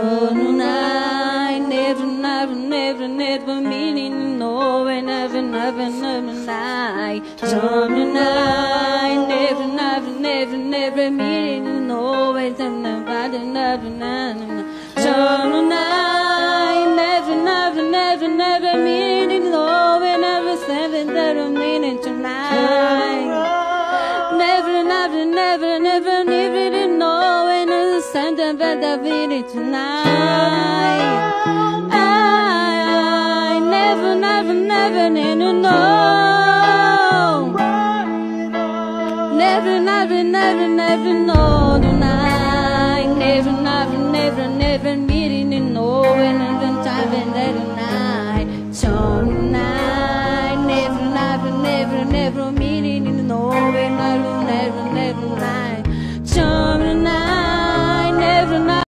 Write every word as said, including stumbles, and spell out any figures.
I never, never, never, never meaning to know, and never, never, never lie. Something I never, never, never, never meaning to know, and never, never, never. Something I never, never, never, never meaning to know, and never seven that I'm meaning to lie. Never, never, never, never, never to know, and never send them back that meaning tonight. I never, never, never need to know. Never, never, never, never know tonight. Never, never, never, never meeting to know.